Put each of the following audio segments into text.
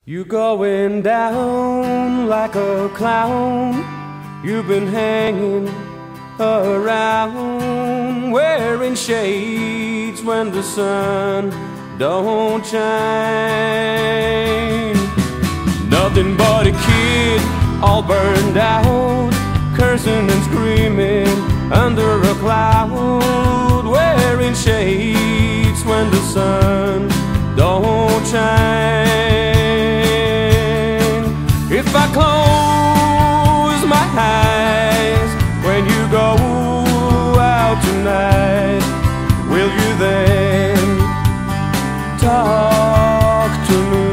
You going down like a clown. You've been hanging around, wearing shades when the sun don't shine. Nothing but a kid, all burned out, cursing and screaming under a cloud, wearing shades when the sun don't shine. If I close my eyes when you go out tonight, will you then talk to me?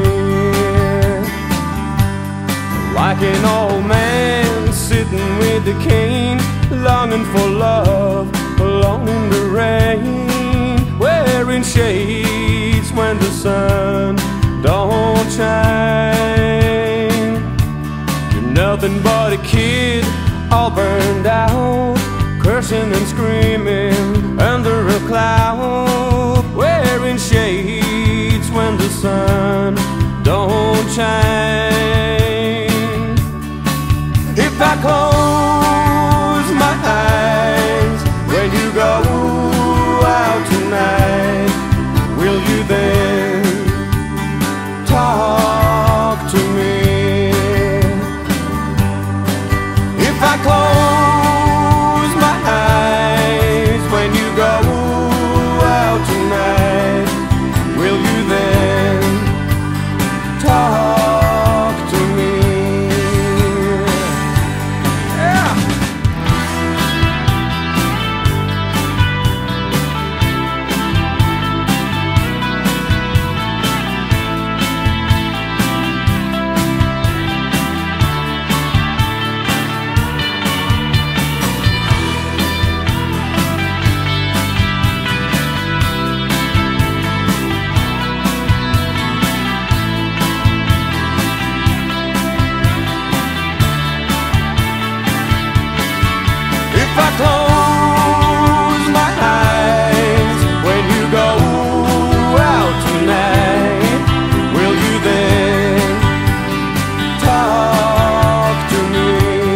Like an old man sitting with a cane, longing for love alone in the rain, wearing shades when the sun don't shine. You're nothing but a kid, all burned out, cursing and screaming under a cloud, wearing shades when the sun don't shine. If I close my eyes when you go out tonight, will you then talk to me? If I close my eyes when you go out tonight, will you then talk to me? Yeah. If I close my eyes when you go out tonight, will you then talk to me?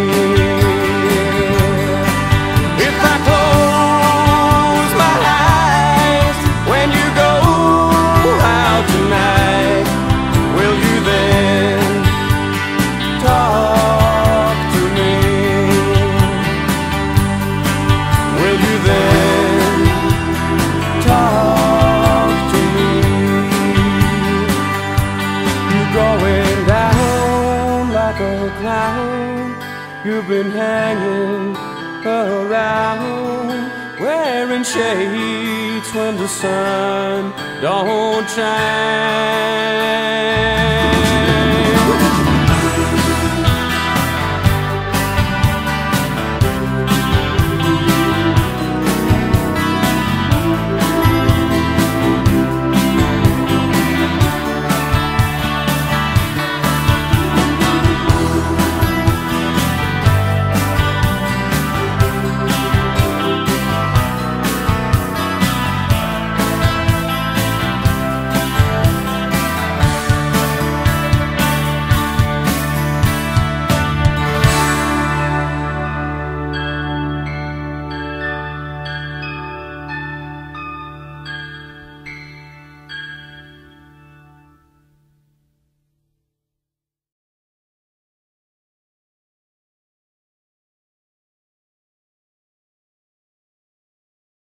If I close my eyes when you go out tonight, will you then talk to me? Will you then talk to me? You're going down like a clown. You've been hanging around, wearing shades when the sun don't shine.